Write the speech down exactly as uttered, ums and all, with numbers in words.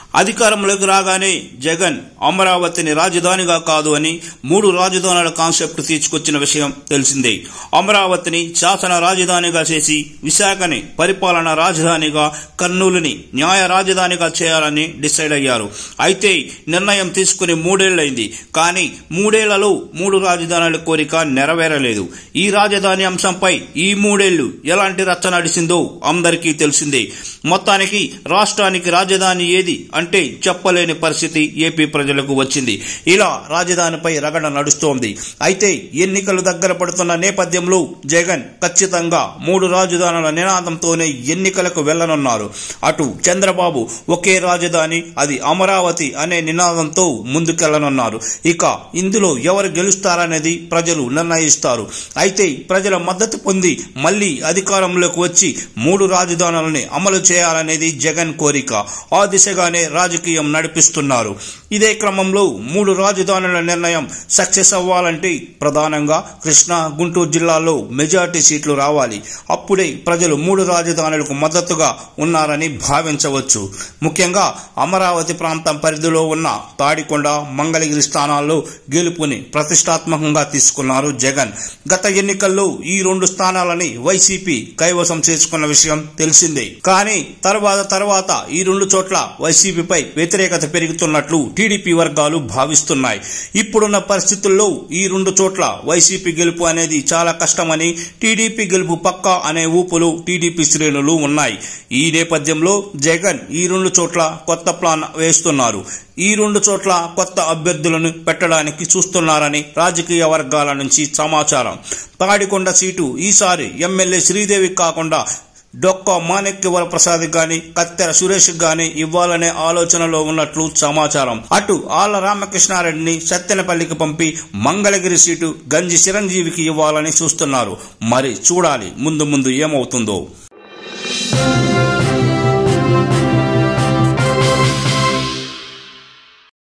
అధికారంలోకి రాగానే జగన్ అమరావతిని రాజధానిగా కాదు అని మూడు రాజధానుల కాన్సెప్ట్ తీసుకొచ్చిన విషయం తెలిసిందే. అమరావతిని శాసన రాజధానిగా చేసి విశాఖని పరిపాలన రాజధానిగా, కర్నూలుని న్యాయ రాజధానిగా చేయాలని డిసైడ్ అయ్యారు. అయితే నిర్ణయం తీసుకుని మూడేళ్లైంది. కానీ మూడేళ్లలో మూడు రాజధానుల కోరిక నెరవేరలేదు. ఈ రాజధాని అంశంపై ఈ మూడేళ్లు ఎలాంటి రచ్చ నడిచిందో అందరికీ తెలిసిందే. మొత్తానికి రాష్ట్రానికి రాజధాని ఏది అంటే చెప్పలేని పరిస్థితి ఏపీ ప్రజలకు వచ్చింది. ఇలా రాజధానిపై రగడ నడుస్తోంది. అయితే ఎన్నికలు దగ్గర పడుతున్న నేపథ్యంలో జగన్ ఖచ్చితంగా మూడు రాజధానుల నినాదంతోనే ఎన్నికలకు వెళ్లనున్నారు. అటు చంద్రబాబు ఒకే రాజధాని, అది అమరావతి అనే నినాదంతో ముందుకెళ్లనున్నారు. ఇక ఇందులో ఎవరు గెలుస్తారనేది ప్రజలు నిర్ణయిస్తారు. అయితే ప్రజల మద్దతు పొంది మళ్లీ అధికారంలోకి వచ్చి మూడు రాజధానులని అమలు చేయాలనేది జగన్ కోరిక. ఆ దిశగానే రాజకీయం నడిపిస్తున్నారు. ఇదే క్రమంలో మూడు రాజధానుల నిర్ణయం సక్సెస్ అవ్వాలంటే ప్రధానంగా కృష్ణా, గుంటూరు జిల్లాల్లో మెజార్టీ సీట్లు రావాలి. అప్పుడే ప్రజలు మూడు రాజధానులకు మద్దతుగా ఉన్నారని భావించవచ్చు. ముఖ్యంగా అమరావతి ప్రాంతం పరిధిలో ఉన్న తాడికొండ, మంగళగిరి స్థానాల్లో గెలుపుని ప్రతిష్టాత్మకంగా తీసుకున్నారు జగన్. గత ఎన్నికల్లో ఈ రెండు స్థానాలని వైసీపీ కైవసం చేసుకున్న విషయం తెలిసిందే. కానీ తర్వాత తర్వాత ఈ రెండు చోట్ల వైసీపీపై వ్యతిరేకత పెరుగుతున్నట్లు టీడీపీ వర్గాలు భావిస్తున్నాయి. ఇప్పుడున్న పరిస్థితుల్లో ఈ రెండు చోట్ల వైసీపీ గెలుపు అనేది చాలా కష్టమని, టీడీపీ గెలుపు పక్కా అనే ఊపులు టీడీపీ శ్రేణులు ఉన్నాయి. ఈ నేపథ్యంలో జగన్ ఈ రెండు చోట్ల కొత్త ప్లాన్ వేస్తున్నారు. ఈ రెండు చోట్ల కొత్త అభ్యర్థులను పెట్టడానికి చూస్తున్నారని రాజకీయ వర్గాల నుంచి సమాచారం. తాడికొండ సీటు ఈసారి ఎమ్మెల్యే శ్రీదేవి కాకుండా డొక్క మాణిక్య వరప్రసాద్ గాని, కత్తెర సురేష్ గాని ఇవ్వాలనే ఆలోచనలో ఉన్నట్లు సమాచారం. అటు ఆళ్ల రామకృష్ణారెడ్డిని సత్తెనపల్లికి పంపి మంగళగిరి సీటు గంజి చిరంజీవికి ఇవ్వాలని చూస్తున్నారు. మరి చూడాలి ముందు ముందు ఏమవుతుందో.